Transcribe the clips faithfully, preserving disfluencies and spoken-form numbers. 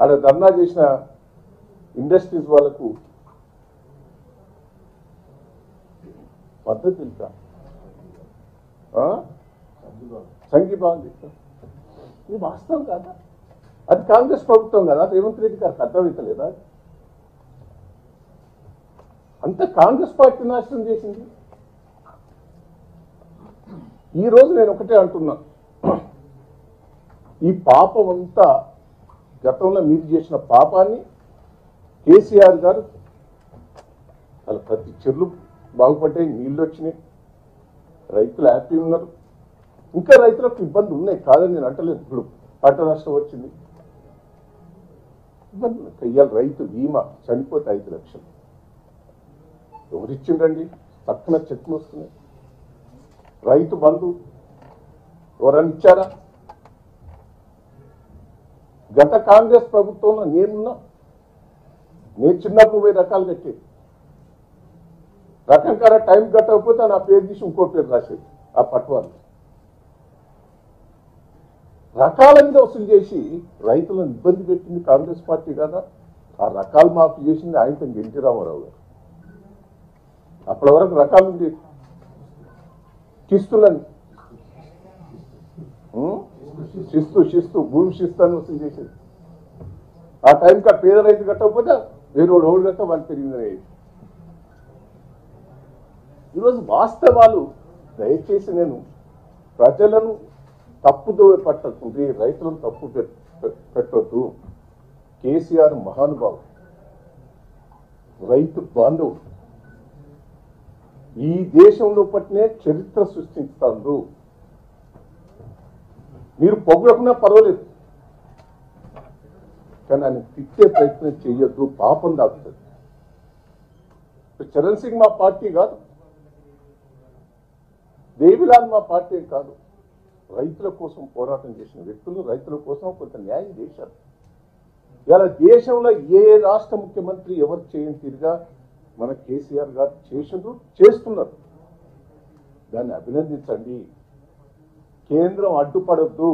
ఆడ ధర్నా చేసిన ఇండస్ట్రీస్ వాళ్ళకు పద్ధతి తెలుసా? సంఘీభావం చేస్తాం. ఇది వాస్తవం కాదా? అది కాంగ్రెస్ ప్రభుత్వం కదా, రేవంత్ రెడ్డి గారికి అర్థమవుతలేదా? అంత కాంగ్రెస్ పార్టీ నాశనం చేసింది. ఈ రోజు నేను ఒకటే అంటున్నా, ఈ పాపం అంతా గతంలో మీరు చేసిన పాపాన్ని కేసీఆర్ గారు వాళ్ళ ప్రతి చెర్లు బాగుపడ్డాయి, నీళ్ళు వచ్చినాయి, రైతులు హ్యాపీ ఉన్నారు. ఇంకా రైతులకు ఇబ్బందులు ఉన్నాయి కాదని నేను అంటలేదు. ఇప్పుడు పంట నష్టం వచ్చింది, ఇబ్బందులు. ఇవాళ రైతు బీమా చనిపోతే ఐదు లక్షలు ఎవరిచ్చిండ్రండి? తక్కువ చెట్లు వస్తున్నాయి. రైతు బంధు ఎవరన్నా ఇచ్చారా? గత కాంగ్రెస్ ప్రభుత్వంలో నేనున్నా, నేను చిన్నప్పుడు పోయి రకాలు కట్టేది. రకం కాడ టైం కట్టకపోతే నా పేరు తీసి ఇంకో పేరు రాసేది ఆ పట్వాలు. రకాల మీద వసూలు చేసి రైతులను ఇబ్బంది పెట్టింది కాంగ్రెస్ పార్టీ కదా. ఆ రకాలు మాఫీ చేసింది ఆయనతో ఎన్టీ రామారావు గారు. అప్పటి వరకు రకాలు ఉంది, కిస్తులని శిస్తు శిస్తు భూమి శిస్తు అని వసూలు చేసేది. ఆ టైంకి ఆ పేద రైతు కట్టకపోతే వేరే ఓడి కట్ట వాళ్ళు పెరిగిందని. ఈరోజు వాస్తవాలు దయచేసి నేను ప్రజలను తప్పుదో పట్టకుంటే రైతులను తప్పు పెట్టొద్దు. కేసీఆర్ మహానుభావుడు, రైతు బాంధవుడు, ఈ దేశంలో పట్టినే చరిత్ర సృష్టిస్తాడు. మీరు పొగడకున్నా పర్వాలేదు, కానీ ఆయన తిట్టే ప్రయత్నం చేయొద్దు, పాపం దాగుతుంది. చరణ్ సింగ్ మా పార్టీ కాదు, దేవిలాల్ మా పార్టీ కాదు. రైతుల కోసం పోరాటం చేసిన వ్యక్తులు రైతుల కోసం కొంత న్యాయం చేశారు. ఇలా దేశంలో ఏ రాష్ట్ర ముఖ్యమంత్రి ఎవరు చేయని తీరుగా మన కేసీఆర్ గారు చేసిండ్రు, చేస్తున్నారు. దాన్ని అభినందించండి. కేంద్రం అడ్డుపడొద్దు.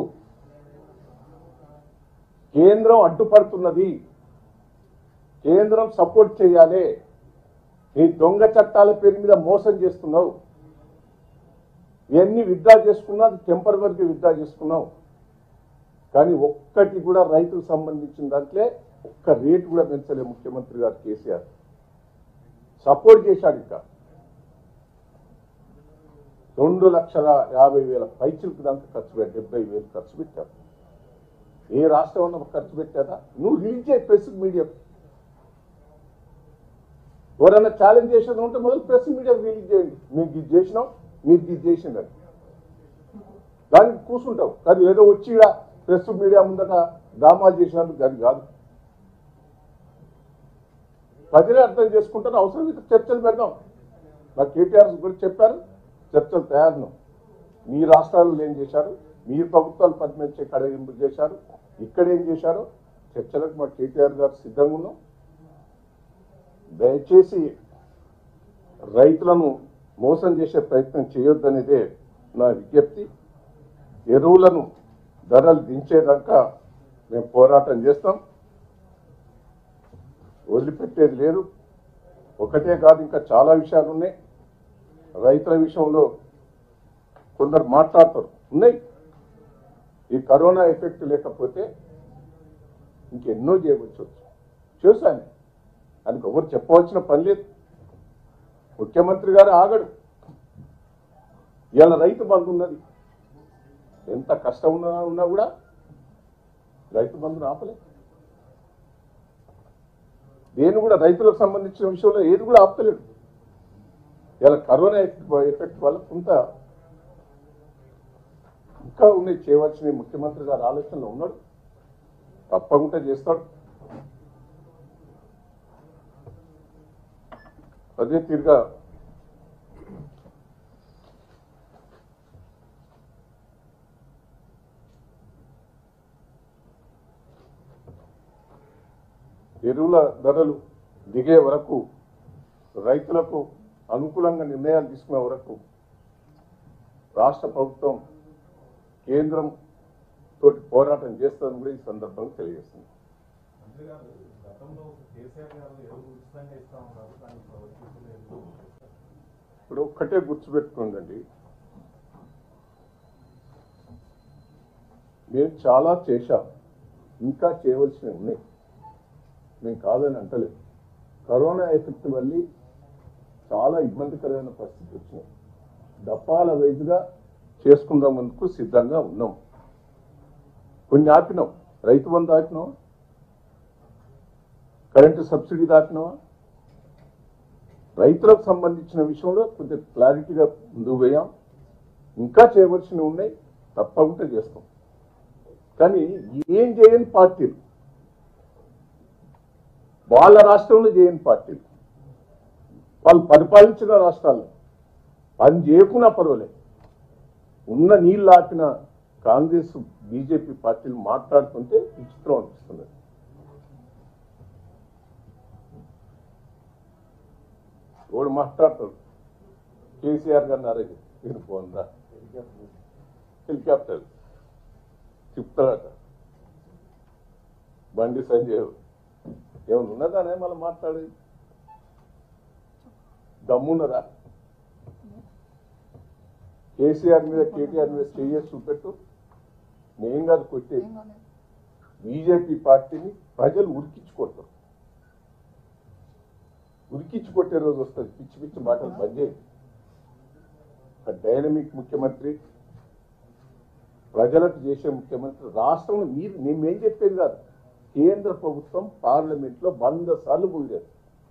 కేంద్రం అడ్డుపడుతున్నది, కేంద్రం సపోర్ట్ చేయాలి. నీ దొంగ చట్టాల పేరు మీద మోసం చేస్తున్నావు. ఇవన్నీ విత్డ్రా చేసుకున్నా, అది టెంపరవరీగా విత్డ్రా చేసుకున్నావు. కానీ ఒక్కటి కూడా రైతులకు సంబంధించిన దాంట్లో ఒక్క రేటు కూడా పెంచలే ముఖ్యమంత్రి గారు కేసీఆర్. సపోర్ట్ చేశాడు. ఇంకా రెండు లక్షల యాభై వేల పైచులకు దాంట్లో ఖర్చు పెట్టి డెబ్బై వేలు ఖర్చు పెట్టారు. ఏ రాష్ట్రం ఉన్న ఖర్చు పెట్టారా? నువ్వు రిలీజ్ చేయి ప్రెస్ మీడియా. ఎవరైనా ఛాలెంజ్ చేసేది ఉంటే మొదలు ప్రెస్ మీడియా రిలీజ్ చేయండి. మీకు ఇది చేసినాం, మీరు ఇది చేసిందని దానికి కూర్చుంటావు. కానీ ఏదో వచ్చి ప్రెస్ మీడియా ముందట డ్రామాలు చేసినందుకు అది కాదు. ప్రజలే అర్థం చేసుకుంటారు. అవసరమైతే చర్చలు పెడదాం. నాకు కేటీఆర్ గురించి చెప్పారు, చర్చలు తయారు. మీ రాష్ట్రాల్లో ఏం చేశారు, మీ ప్రభుత్వాలు పద్మించే కడగింపు చేశారు, ఇక్కడ ఏం చేశారో చర్చలకు మా కేటీఆర్ గారు సిద్ధంగా ఉన్నాం. దయచేసి రైతులను మోసం చేసే ప్రయత్నం చేయొద్దనేదే నా విజ్ఞప్తి. ఎరువులను ధరలు దించేదాకా మేము పోరాటం చేస్తాం, వదిలిపెట్టేది లేదు. ఒకటే కాదు, ఇంకా చాలా విషయాలు ఉన్నాయి. రైతుల విషయంలో కొందరు మాట్లాడతారు, ఉన్నాయి. ఈ కరోనా ఎఫెక్ట్ లేకపోతే ఇంకెన్నో చేయవచ్చు. చూశాను, అది ఎవరు చెప్పవలసిన పని లేదు. ముఖ్యమంత్రి గారు ఆగడు. ఇవాళ రైతు బంధు ఉన్నది. ఎంత కష్టం ఉన్నా ఉన్నా కూడా రైతు బంధును ఆపలేదు. దేని కూడా రైతులకు సంబంధించిన విషయంలో ఏది కూడా ఆపుతలేడు. ఇలా కరోనా ఎఫెక్ట్ వల్ల కొంత ఇంకా ఉన్నాయి చేయవలసిన. ముఖ్యమంత్రి గారు ఆలోచనలో ఉన్నాడు, తప్పకుండా చేస్తాడు. అదే తీరుగా ఎరువుల ధరలు దిగే వరకు, రైతులకు అనుకూలంగా నిర్ణయాలు తీసుకునే వరకు రాష్ట్ర ప్రభుత్వం కేంద్రం తోటి పోరాటం చేస్తుందని కూడా ఈ సందర్భంగా తెలియజేస్తుంది. మంత్రి గారు గతంలో కేసీఆర్ గారు ఎరువు ఉచితంగా ఇస్తా ఉన్నారు కానీ ఇప్పుడు ఒక్కటే గుర్తుపెట్టుకోండి, మేము చాలా చేశాం, ఇంకా చేయవలసినవి ఉన్నాయి, మేము కాదని అంటలేదు. కరోనా ఎఫెక్ట్ వల్ల చాలా ఇబ్బందికరమైన పరిస్థితి వచ్చినాయి. దఫాల వైజ్గా చేసుకుందామందుకు సిద్ధంగా ఉన్నాం. కొన్ని ఆపినాం, రైతు బంధు ఆపినాం, కరెంటు సబ్సిడీ దాటినావా, రైతులకు సంబంధించిన విషయంలో కొంచెం క్లారిటీగా ముందుకు పోయాం. ఇంకా చేయవలసినవి ఉన్నాయి, తప్పకుండా చేస్తాం. కానీ ఏం చేయని పార్టీలు, వాళ్ళ రాష్ట్రంలో చేయని పార్టీలు, వాళ్ళు పరిపాలించిన రాష్ట్రాల్లో పని చేయకున్నా పర్వాలేదు, ఉన్న నీళ్ళు ఆపిన కాంగ్రెస్ బీజేపీ పార్టీలు మాట్లాడుతుంటే విచిత్రం అనిపిస్తుంది. వాడు మాట్లాడతాడు, కేసీఆర్ గారిని అరేజ్ నేను పోందా హెలికాప్టర్ చెప్తాడట. బండి సంజయ్ ఏమన్నా ఉన్నదానే మళ్ళీ మాట్లాడేది, దమ్మున్నరా? కేసీఆర్ మీద కేటీఆర్ మీద చేయ చూపెట్టు, మేం కాదు కొట్టేది. బీజేపీ పార్టీని ప్రజలు ఉరికించుకుంటారు, ఉరికించి కొట్టే రోజు వస్తుంది. పిచ్చి పిచ్చి మాటలు బంద్ చేయండి. ఒక డైనమిక్ ముఖ్యమంత్రి, ప్రజలకు చేసే ముఖ్యమంత్రి, రాష్ట్రంలో మీరు మేమేం చెప్పేది కాదు, కేంద్ర ప్రభుత్వం పార్లమెంట్ లో వంద సార్లు పోయారు.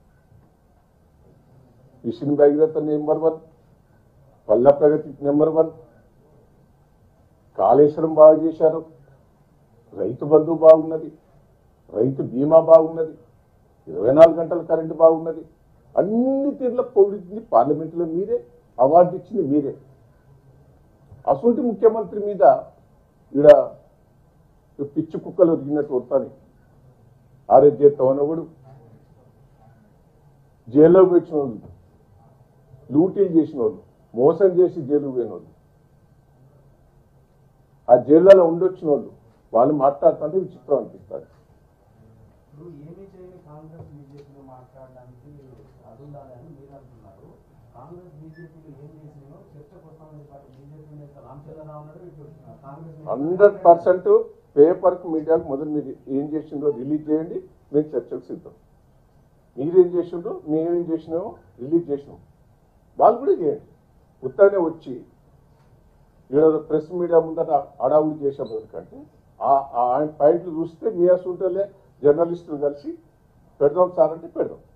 Mission Bhagiratha number one, Palle Pragathi number one, Kaleshwaram బాగా చేశారు, రైతు బంధు బాగున్నది, రైతు బీమా బాగున్నది, ఇరవై నాలుగు గంటల కరెంటు బాగున్నది, అన్ని తీర్ల పొగిడింది పార్లమెంటులో మీరే, అవార్డు ఇచ్చింది మీరే. అసలు ముఖ్యమంత్రి మీద ఈడ పిచ్చి కుక్కలు ఒరిగినట్టు వస్తాను. ఆరోగ్య తవనవుడు జైల్లోకి వచ్చిన వాళ్ళు, లూటీలు చేసిన వాళ్ళు, మోసం చేసి జైలుకు పోయిన వాళ్ళు, ఆ జైళ్ళలో ఉండొచ్చిన వాళ్ళు, వాళ్ళు మాట్లాడుతుంటే విచిత్రం అనిపిస్తారు. ఏమీ చేయని కాంగ్రెస్ బీజేపీలో మాట్లాడడానికి అది ఉండాలని మీరు అంటున్నారు. కాంగ్రెస్ బీజేపీలో ఏం చేసినాయో చర్చ కోసం బీజేపీ నేత Ramachandra Rao Congress hundred percent paper కు మీడియాకు మొదలు మీరు ఏం చేసిందో రిలీజ్ చేయండి, మేము చర్చకు సిద్ధం. మీరేం చేసిండ్రో మేమేం చేసినామో రిలీజ్ చేసినాం, వాళ్ళు కూడా చేయండి. ఉత్తగానే వచ్చి ఈరోజు ప్రెస్ మీడియా ముందట అడావుడి చేసే బదులుకంటే ఆయన పాయింట్లు చూస్తే మీ అసూంటలే జర్నలిస్టులు కలిసి పెడదాం సార్ అంటే పెడదాం.